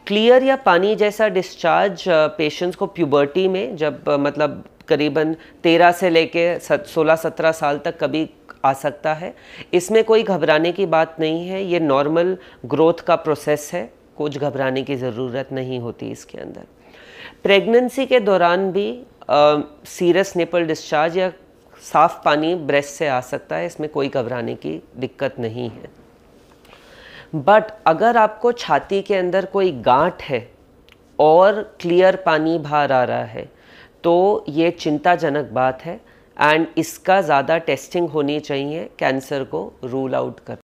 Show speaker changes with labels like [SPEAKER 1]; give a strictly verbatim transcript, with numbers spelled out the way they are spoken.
[SPEAKER 1] Clear या पानी जैसा डिस्चार्ज पेशेंट्स को प्यूबर्टी में, जब मतलब करीबन तेरह से लेके सोलह सत्रह साल तक कभी आ सकता है। इसमें कोई घबराने की बात नहीं है, ये नॉर्मल ग्रोथ का प्रोसेस है, कुछ घबराने की ज़रूरत नहीं होती इसके अंदर। प्रेगनेंसी के दौरान भी सीरियस निपल डिस्चार्ज या साफ़ पानी ब्रेस्ट से आ सकता है, इसमें कोई घबराने की दिक्कत नहीं है। बट अगर आपको छाती के अंदर कोई गांठ है और क्लियर पानी बाहर आ रहा है तो ये चिंताजनक बात है, एंड इसका ज़्यादा टेस्टिंग होनी चाहिए कैंसर को रूल आउट कर